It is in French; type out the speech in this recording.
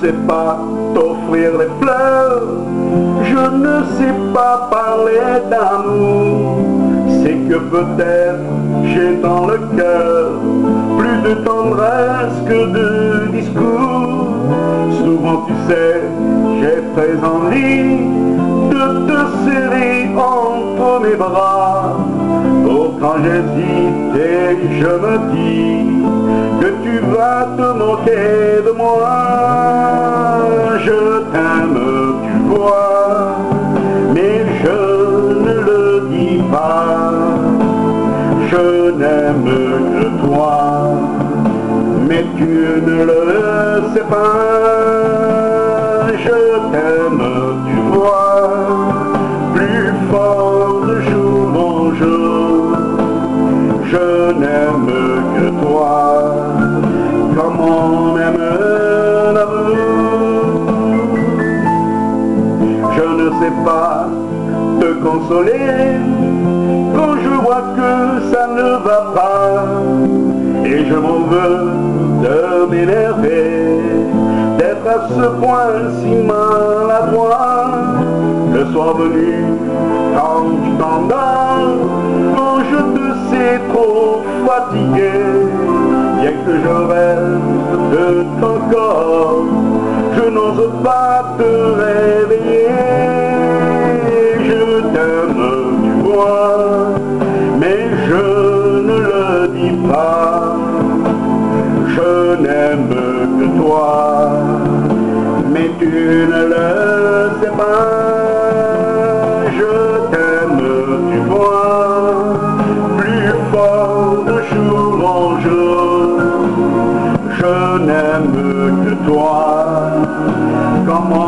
sais pas t'offrir les fleurs, je ne sais pas parler d'amour. C'est que peut-être j'ai dans le cœur plus de tendresse que de discours. Souvent tu sais, j'ai très envie de te serrer entre mes bras. Pourtant j'hésite et je me dis que tu vas te moquer de moi. Je t'aime, tu vois, mais je ne le dis pas. Je n'aime que toi, mais tu ne le sais pas. Je t'aime, tu vois, plus fort de jour en jour. Je n'aime que toi, comme on aime l'amour. Je ne sais pas te consoler quand je vois que ça ne va pas. Et je m'en veux de m'énerver, d'être à ce point si maladroit. Le soir venu, quand tu t'endors, quand je te sais trop fatigué, bien que je rêve de ton corps, je n'ose pas te réveiller. Je t'aime, tu vois, mais je ne le dis pas. Je n'aime que toi, mais tu ne le sais pas. Je t'aime, tu vois, plus fort de jour en jour. Je n'aime que toi, comme